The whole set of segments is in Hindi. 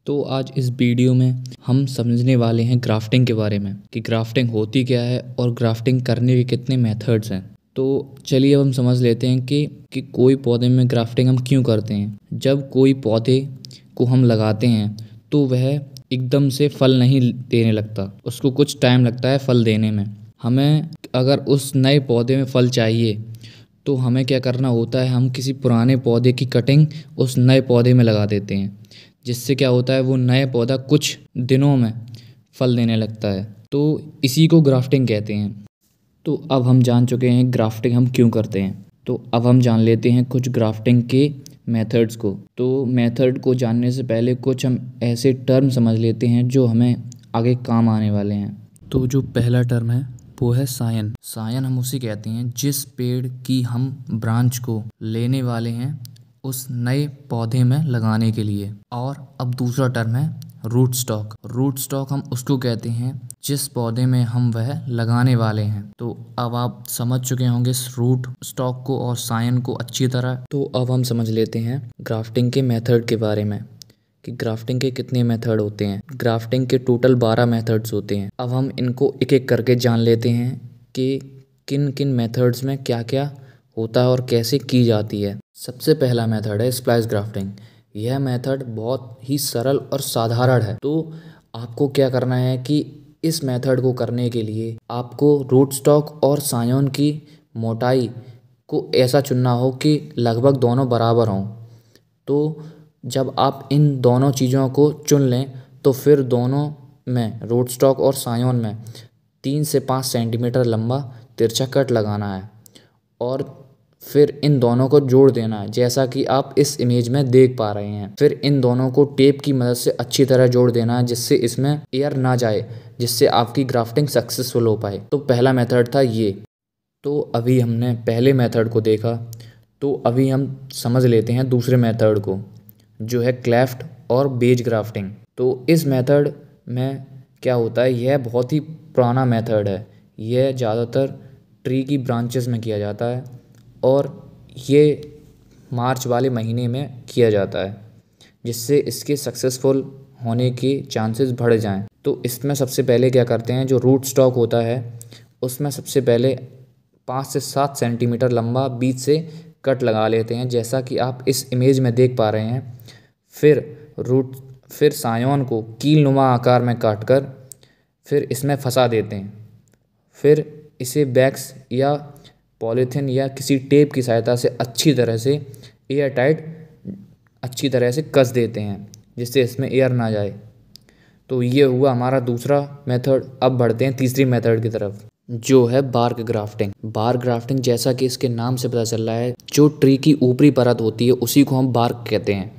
तो आज इस वीडियो में हम समझने वाले हैं ग्राफ्टिंग के बारे में कि ग्राफ्टिंग होती क्या है और ग्राफ्टिंग करने के कितने मेथड्स हैं। तो चलिए अब हम समझ लेते हैं कि कोई पौधे में ग्राफ्टिंग हम क्यों करते हैं। जब कोई पौधे को हम लगाते हैं तो वह एकदम से फल नहीं देने लगता, उसको कुछ टाइम लगता है फल देने में। हमें अगर उस नए पौधे में फल चाहिए तो हमें क्या करना होता है, हम किसी पुराने पौधे की कटिंग उस नए पौधे में लगा देते हैं, जिससे क्या होता है वो नया पौधा कुछ दिनों में फल देने लगता है। तो इसी को ग्राफ्टिंग कहते हैं। तो अब हम जान चुके हैं ग्राफ्टिंग हम क्यों करते हैं, तो अब हम जान लेते हैं कुछ ग्राफ्टिंग के मेथड्स को। तो मेथड को जानने से पहले कुछ हम ऐसे टर्म समझ लेते हैं जो हमें आगे काम आने वाले हैं। तो जो पहला टर्म है वो है सायन। सायन हम उसे कहते हैं जिस पेड़ की हम ब्रांच को लेने वाले हैं उस नए पौधे में लगाने के लिए। और अब दूसरा टर्म है रूट स्टॉक। रूट स्टॉक हम उसको कहते हैं जिस पौधे में हम वह लगाने वाले हैं। तो अब आप समझ चुके होंगे इस रूट स्टॉक को और सायन को अच्छी तरह। तो अब हम समझ लेते हैं ग्राफ्टिंग के मेथड के बारे में कि ग्राफ्टिंग के कितने मेथड होते हैं। ग्राफ्टिंग के टोटल 12 मेथड्स होते हैं। अब हम इनको एक एक करके जान लेते हैं कि किन किन मेथड्स में क्या क्या होता है और कैसे की जाती है। सबसे पहला मेथड है स्प्लाइस ग्राफ्टिंग। यह मेथड बहुत ही सरल और साधारण है। तो आपको क्या करना है कि इस मेथड को करने के लिए आपको रूट स्टॉक और सायोन की मोटाई को ऐसा चुनना हो कि लगभग दोनों बराबर हों। तो जब आप इन दोनों चीज़ों को चुन लें तो फिर दोनों में रूट स्टॉक और सायोन में 3 से 5 सेंटीमीटर लंबा तिरछा कट लगाना है और फिर इन दोनों को जोड़ देना है, जैसा कि आप इस इमेज में देख पा रहे हैं। फिर इन दोनों को टेप की मदद से अच्छी तरह जोड़ देना है जिससे इसमें एयर ना जाए, जिससे आपकी ग्राफ्टिंग सक्सेसफुल हो पाए। तो पहला मेथड था ये। तो अभी हमने पहले मेथड को देखा, तो अभी हम समझ लेते हैं दूसरे मेथड को जो है क्लेफ्ट और बेज ग्राफ्टिंग। तो इस मेथड में क्या होता है, यह बहुत ही पुराना मेथड है। यह ज़्यादातर ट्री की ब्रांचेस में किया जाता है और ये मार्च वाले महीने में किया जाता है, जिससे इसके सक्सेसफुल होने के चांसेस बढ़ जाएं। तो इसमें सबसे पहले क्या करते हैं, जो रूट स्टॉक होता है उसमें सबसे पहले 5 से 7 सेंटीमीटर लंबा बीच से कट लगा लेते हैं, जैसा कि आप इस इमेज में देख पा रहे हैं। फिर सायोन को कीलनुमा आकार में काटकर फिर इसमें फंसा देते हैं। फिर इसे बैग्स या पॉलीथिन या किसी टेप की सहायता से अच्छी तरह से एयर टाइट अच्छी तरह से कस देते हैं, जिससे इसमें एयर ना जाए। तो ये हुआ हमारा दूसरा मेथड। अब बढ़ते हैं तीसरी मेथड की तरफ जो है बार्क ग्राफ्टिंग। बार्क ग्राफ्टिंग जैसा कि इसके नाम से पता चल रहा है, जो ट्री की ऊपरी परत होती है उसी को हम बार्क कहते हैं।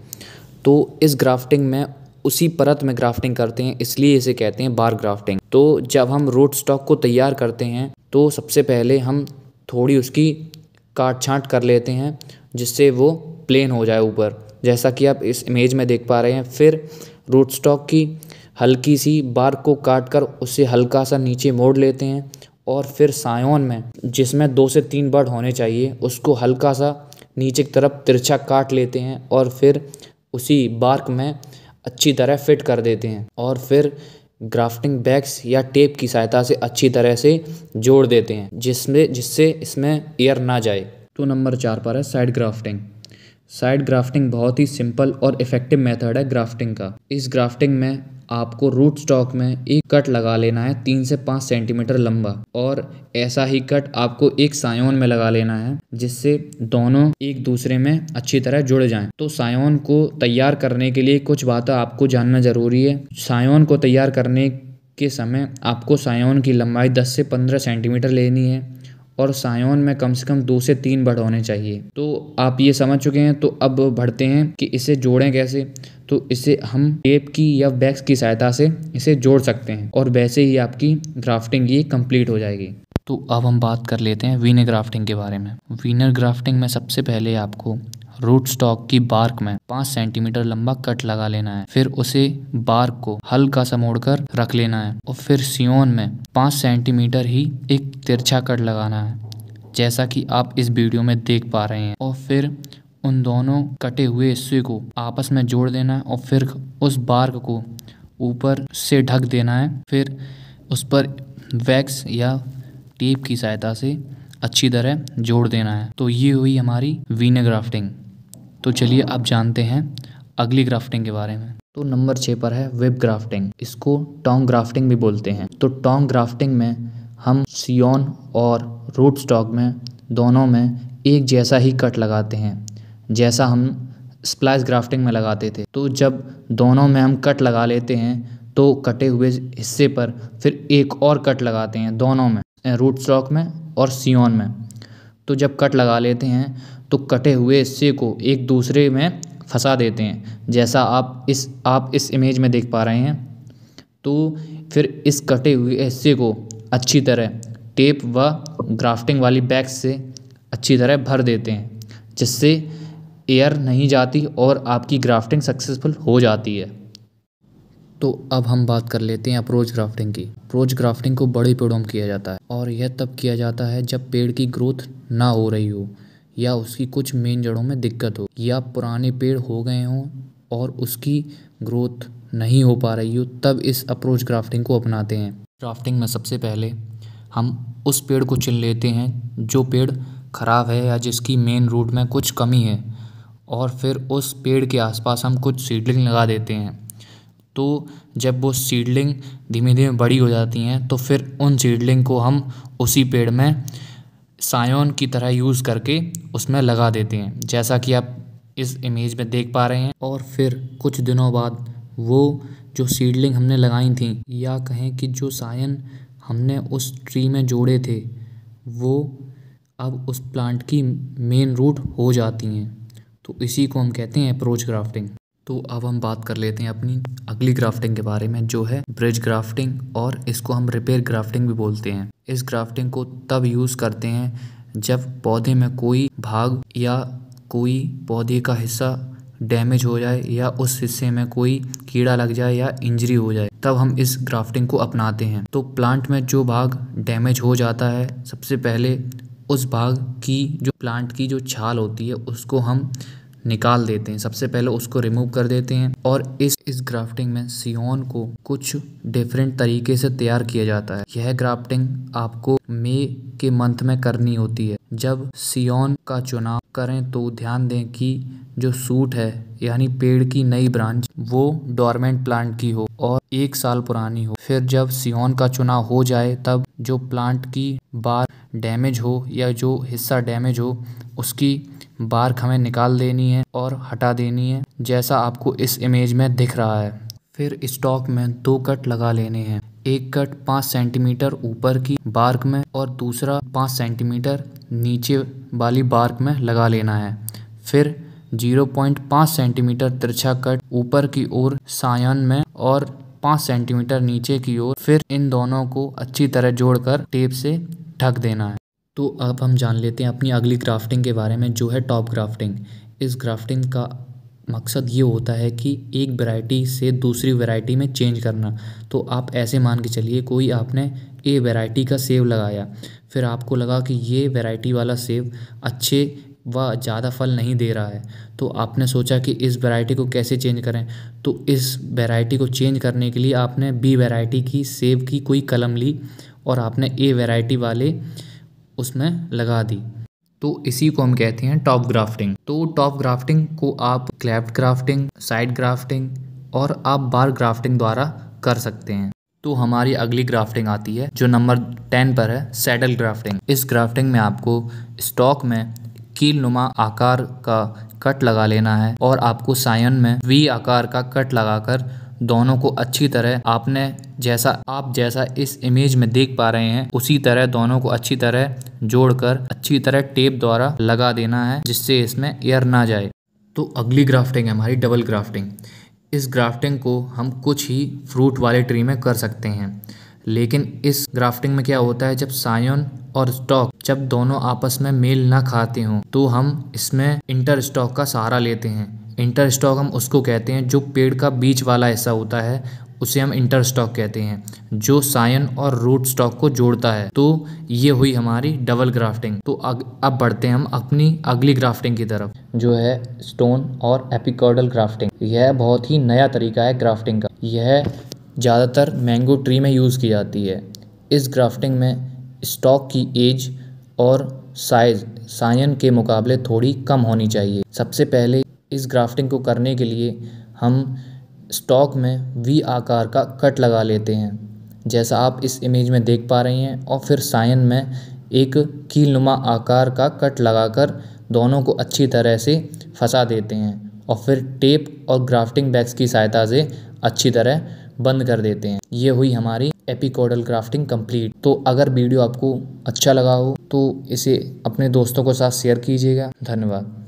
तो इस ग्राफ्टिंग में उसी परत में ग्राफ्टिंग करते हैं, इसलिए इसे कहते हैं बार्क ग्राफ्टिंग। तो जब हम रूट स्टॉक को तैयार करते हैं तो सबसे पहले हम थोड़ी उसकी काट छांट कर लेते हैं जिससे वो प्लेन हो जाए ऊपर, जैसा कि आप इस इमेज में देख पा रहे हैं। फिर रूट स्टॉक की हल्की सी बार्क को काट कर उसे हल्का सा नीचे मोड़ लेते हैं और फिर सायोन में जिसमें 2 से 3 बड होने चाहिए उसको हल्का सा नीचे की तरफ तिरछा काट लेते हैं और फिर उसी बार्क में अच्छी तरह फिट कर देते हैं और फिर ग्राफ्टिंग बैग्स या टेप की सहायता से अच्छी तरह से जोड़ देते हैं जिससे इसमें एयर ना जाए। तो नंबर 4 पर है साइड ग्राफ्टिंग। साइड ग्राफ्टिंग बहुत ही सिंपल और इफ़ेक्टिव मेथड है ग्राफ्टिंग का। इस ग्राफ्टिंग में आपको रूट स्टॉक में एक कट लगा लेना है 3 से 5 सेंटीमीटर लंबा, और ऐसा ही कट आपको एक सायोन में लगा लेना है जिससे दोनों एक दूसरे में अच्छी तरह जुड़ जाएं। तो सायोन को तैयार करने के लिए कुछ बातें आपको जानना जरूरी है। सायोन को तैयार करने के समय आपको सायोन की लंबाई 10 से 15 सेंटीमीटर लेनी है और सायोन में कम से कम 2 से 3 बड होने चाहिए। तो आप ये समझ चुके हैं। तो अब बढ़ते हैं कि इसे जोड़ें कैसे। तो इसे हम टेप की या बैग्स की सहायता से इसे जोड़ सकते हैं और वैसे ही आपकी ग्राफ्टिंग ये कंप्लीट हो जाएगी। तो अब हम बात कर लेते हैं वीनर ग्राफ्टिंग के बारे में। वीनर ग्राफ्टिंग में सबसे पहले आपको रूट स्टॉक की बार्क में 5 सेंटीमीटर लंबा कट लगा लेना है। फिर उसे बार्क को हल्का सा मोड़कर रख लेना है और फिर सियोन में 5 सेंटीमीटर ही एक तिरछा कट लगाना है, जैसा कि आप इस वीडियो में देख पा रहे हैं। और फिर उन दोनों कटे हुए हिस्से को आपस में जोड़ देना है और फिर उस बार्क को ऊपर से ढक देना है। फिर उस पर वैक्स या टेप की सहायता से अच्छी तरह जोड़ देना है। तो ये हुई हमारी वीनर ग्राफ्टिंग। तो चलिए अब जानते हैं अगली ग्राफ्टिंग के बारे में। तो नंबर 6 पर है वेब ग्राफ्टिंग। इसको टोंग ग्राफ्टिंग भी बोलते हैं। तो टोंग ग्राफ्टिंग में हम सियोन और रूट स्टॉक में दोनों में एक जैसा ही कट लगाते हैं, जैसा हम स्प्लाइस ग्राफ्टिंग में लगाते थे। तो जब दोनों में हम कट लगा लेते हैं तो कटे हुए हिस्से पर फिर एक और कट लगाते हैं दोनों में, रूट स्टॉक में और सियोन में। तो जब कट लगा लेते हैं तो कटे हुए हिस्से को एक दूसरे में फंसा देते हैं, जैसा आप इस इमेज में देख पा रहे हैं। तो फिर इस कटे हुए हिस्से को अच्छी तरह टेप व ग्राफ्टिंग वाली बैग्स से अच्छी तरह भर देते हैं, जिससे एयर नहीं जाती और आपकी ग्राफ्टिंग सक्सेसफुल हो जाती है। तो अब हम बात कर लेते हैं अप्रोच ग्राफ्टिंग की। अप्रोच ग्राफ्टिंग को बड़े पेड़ों में किया जाता है और यह तब किया जाता है जब पेड़ की ग्रोथ ना हो रही हो या उसकी कुछ मेन जड़ों में दिक्कत हो या पुराने पेड़ हो गए हों और उसकी ग्रोथ नहीं हो पा रही हो, तब इस अप्रोच ग्राफ्टिंग को अपनाते हैं। ग्राफ्टिंग में सबसे पहले हम उस पेड़ को चुन लेते हैं जो पेड़ ख़राब है या जिसकी मेन रूट में कुछ कमी है, और फिर उस पेड़ के आसपास हम कुछ सीडलिंग लगा देते हैं। तो जब वो सीडलिंग धीमे धीमे बड़ी हो जाती हैं तो फिर उन सीडलिंग को हम उसी पेड़ में सायोन की तरह यूज़ करके उसमें लगा देते हैं, जैसा कि आप इस इमेज में देख पा रहे हैं। और फिर कुछ दिनों बाद वो जो सीडलिंग हमने लगाई थी या कहें कि जो सायन हमने उस ट्री में जोड़े थे, वो अब उस प्लांट की मेन रूट हो जाती हैं। तो इसी को हम कहते हैं अप्रोच ग्राफ्टिंग। तो अब हम बात कर लेते हैं अपनी अगली ग्राफ्टिंग के बारे में, जो है ब्रिज ग्राफ्टिंग, और इसको हम रिपेयर ग्राफ्टिंग भी बोलते हैं। इस ग्राफ्टिंग को तब यूज़ करते हैं जब पौधे में कोई भाग या कोई पौधे का हिस्सा डैमेज हो जाए या उस हिस्से में कोई कीड़ा लग जाए या इंजरी हो जाए, तब हम इस ग्राफ्टिंग को अपनाते हैं। तो प्लांट में जो भाग डैमेज हो जाता है, सबसे पहले उस भाग की जो प्लांट की जो छाल होती है उसको हम निकाल देते हैं। सबसे पहले उसको रिमूव कर देते हैं। और इस ग्राफ्टिंग में सियोन को कुछ डिफरेंट तरीके से तैयार किया जाता है। यह ग्राफ्टिंग आपको मई के मंथ में करनी होती है। जब सियोन का चुनाव करें तो ध्यान दें कि जो सूट है यानी पेड़ की नई ब्रांच वो डोरमेंट प्लांट की हो और 1 साल पुरानी हो। फिर जब सियोन का चुनाव हो जाए तब जो प्लांट की बार डैमेज हो या जो हिस्सा डैमेज हो उसकी बार्क हमें निकाल देनी है और हटा देनी है, जैसा आपको इस इमेज में दिख रहा है। फिर स्टॉक में 2 कट लगा लेने हैं। एक कट 5 सेंटीमीटर ऊपर की बार्क में और दूसरा 5 सेंटीमीटर नीचे वाली बार्क में लगा लेना है। फिर 0.5 सेंटीमीटर तिरछा कट ऊपर की ओर सायन में और 5 सेंटीमीटर नीचे की ओर। फिर इन दोनों को अच्छी तरह जोड़कर टेप से ढक देना है। तो अब हम जान लेते हैं अपनी अगली ग्राफ्टिंग के बारे में, जो है टॉप ग्राफ्टिंग। इस ग्राफ्टिंग का मकसद ये होता है कि एक वैरायटी से दूसरी वैरायटी में चेंज करना। तो आप ऐसे मान के चलिए कोई आपने ए वैरायटी का सेब लगाया, फिर आपको लगा कि ये वैरायटी वाला सेब अच्छे व ज़्यादा फल नहीं दे रहा है, तो आपने सोचा कि इस वैरायटी को कैसे चेंज करें। तो इस वैरायटी को चेंज करने के लिए आपने बी वैरायटी की सेब की कोई कलम ली और आपने ए वैरायटी वाले उसमें लगा दी। तो इसी को हम कहते हैं टॉप ग्राफ्टिंग। तो टॉप ग्राफ्टिंग को आप क्लैफ्ट ग्राफ्टिंग, साइड ग्राफ्टिंग और आप बार ग्राफ्टिंग द्वारा कर सकते हैं। तो हमारी अगली ग्राफ्टिंग आती है जो नंबर 10 पर है, सैडल ग्राफ्टिंग। इस ग्राफ्टिंग में आपको स्टॉक में कील नुमा आकार का कट लगा लेना है और आपको सायन में वी आकार का कट लगाकर दोनों को अच्छी तरह आप जैसा इस इमेज में देख पा रहे हैं उसी तरह दोनों को अच्छी तरह जोड़कर अच्छी तरह टेप द्वारा लगा देना है, जिससे इसमें एयर ना जाए। तो अगली ग्राफ्टिंग है हमारी डबल ग्राफ्टिंग। इस ग्राफ्टिंग को हम कुछ ही फ्रूट वाले ट्री में कर सकते हैं, लेकिन इस ग्राफ्टिंग में क्या होता है, जब सायन और स्टॉक जब दोनों आपस में मेल ना खाते हों तो हम इसमें इंटर स्टॉक का सहारा लेते हैं। इंटर स्टॉक हम उसको कहते हैं जो पेड़ का बीच वाला हिस्सा होता है, उसे हम इंटर स्टॉक कहते हैं, जो सायन और रूट स्टॉक को जोड़ता है। तो ये हुई हमारी डबल ग्राफ्टिंग। तो अब बढ़ते हैं हम अपनी अगली ग्राफ्टिंग की तरफ, जो है स्टोन और एपिकॉर्डल ग्राफ्टिंग। यह बहुत ही नया तरीका है ग्राफ्टिंग का। यह ज़्यादातर मैंगो ट्री में यूज़ की जाती है। इस ग्राफ्टिंग में स्टॉक की एज और साइज सायन के मुकाबले थोड़ी कम होनी चाहिए। सबसे पहले इस ग्राफ्टिंग को करने के लिए हम स्टॉक में वी आकार का कट लगा लेते हैं, जैसा आप इस इमेज में देख पा रही हैं, और फिर सायन में एक कीलनुमा आकार का कट लगाकर दोनों को अच्छी तरह से फंसा देते हैं और फिर टेप और ग्राफ्टिंग बैग्स की सहायता से अच्छी तरह बंद कर देते हैं। ये हुई हमारी एपिकॉर्डल ग्राफ्टिंग कंप्लीट। तो अगर वीडियो आपको अच्छा लगा हो तो इसे अपने दोस्तों के साथ शेयर कीजिएगा। धन्यवाद।